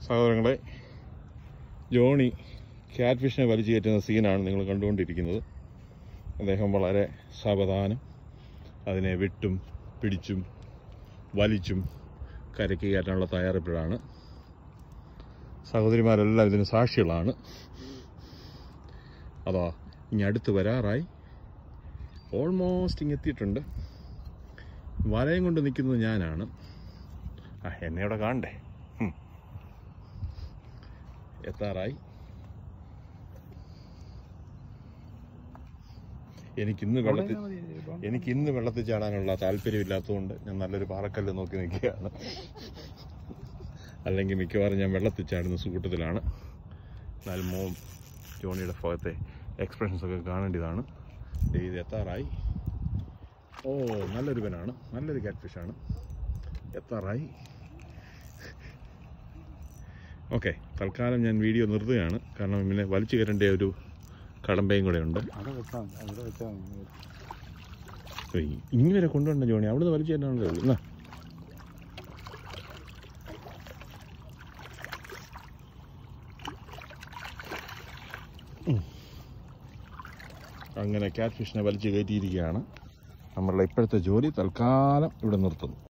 സഹോദരങ്ങളെ, Johnny cat ഫിഷിനെ വലിച്ചു കയറ്റുന്ന സീനാണ് നിങ്ങൾ കണ്ടുകൊണ്ടിരിക്കുന്നത്. അദ്ദേഹം വളരെ സാവധാനം അതിനെ വിട്ടും പിടിച്ചും വലിച്ചും കരയ്ക്ക് കയറ്റാനുള്ള തയ്യാറെടുപ്പിലാണ്. സഹോദരിമാരെല്ലാം ഇതിന് സാക്ഷികളാണ്. അതാ ഇനി അടുത്ത് വരാറായി. ഓൾമോസ്റ്റ് ഇങ്ങെത്തിയിട്ടുണ്ട്. വലയം കൊണ്ട് നിൽക്കുന്നത് ഞാനാണ്. എന്നെ ഇവിടെ കാണണ്ടേ. എത്താറായി. എനിക്കിന്ന് വെള്ളത്തിൽ ചാടാനുള്ള താല്പര്യമില്ലാത്തതുകൊണ്ട് ഞാൻ നല്ലൊരു പാറക്കല്ല് നോക്കി നിൽക്കുകയാണ്. അല്ലെങ്കിൽ മിക്കവാറും ഞാൻ വെള്ളത്തിൽ ചാടുന്ന സുകൂട്ടത്തിലാണ്. എന്നാലും ജോണിയുടെ ഭാഗത്തെ എക്സ്പ്രഷൻസൊക്കെ കാണേണ്ടതാണ്. ഇത് എത്താറായി. നല്ലൊരു പെനാണ്, നല്ലൊരു ക്യാറ്റ് ഫിഷാണ്. എത്താറായി. ഓക്കെ, തൽക്കാലം ഞാൻ വീഡിയോ നിർത്തുകയാണ്. കാരണം ഇങ്ങനെ വലിച്ചു കയറേണ്ട ഒരു കടമ്പയും കൂടെ ഉണ്ട്. ഇനി വരെ കൊണ്ടുവന്ന ജോണി അവിടുന്ന് വലിച്ചു കയറ്റാണല്ലോ ഉള്ളൂ. എന്നാ അങ്ങനെ ക്യാറ്റ് ഫിഷിനെ വലിച്ചു കയറ്റിയിരിക്കുകയാണ്. നമ്മളുടെ ഇപ്പോഴത്തെ ജോലി തൽക്കാലം ഇവിടെ നിർത്തുന്നു.